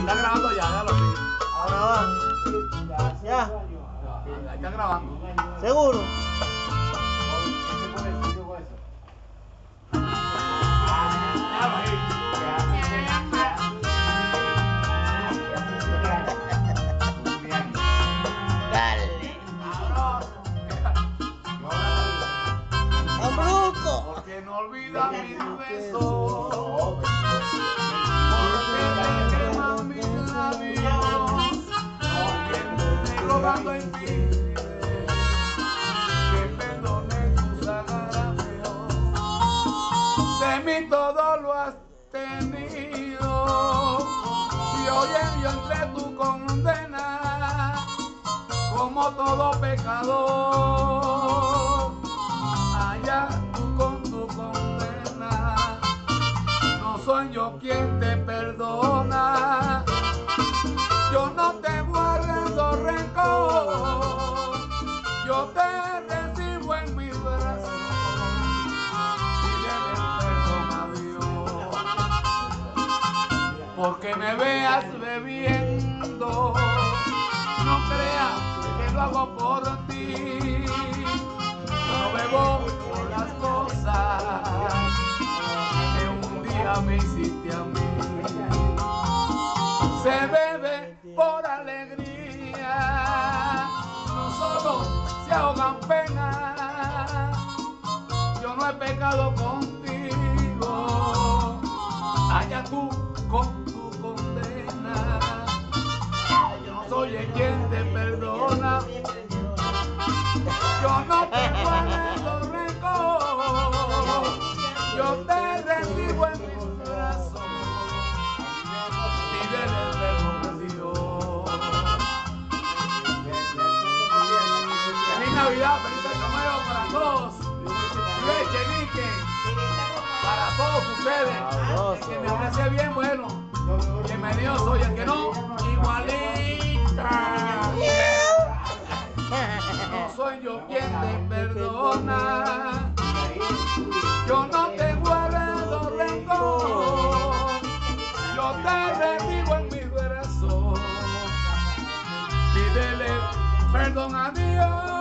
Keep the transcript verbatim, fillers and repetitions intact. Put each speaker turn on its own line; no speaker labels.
Está grabando ya, déjalo así.
Ahora va. Ya.
Ahí está grabando.
¿Seguro?
Déjalo ahí.
Dale. ¡Ambruco!
Porque no olvidas mis besos. Porque me queman mis labios. Porque me rogando en ti. Que perdone tus agravios. De mí todo lo has tenido. Y hoy envío entre tu condena. Como todo pecador. Allá tú con tu condena. No soy yo quien te perdona. Yo no te guardo rencor. Yo te recibo en mis brazos. Pídele perdón a Dios. Porque me veas bebiendo. No creas que lo hago por ti. Yo no bebo por las cosas que un día me hiciste a mí. Se bebe por alegría, no solo se ahogan penas. Yo no he pecado contigo, allá tú con tu condena. Yo no soy el quien te perdona. Yo no te guardo rencor. Yo te recibo en mis brazos. Pídele perdón a Dios. Feliz Navidad, feliz Año Nuevo para todos. Leche, Nique, para todos ustedes. El que me ofrece bien, bueno, bienvenido soy. El que no, igualita. No soy yo quien te perdona. Yo no te guardo rencor. Yo te recibo en mis brazos. Pídele perdón a Dios.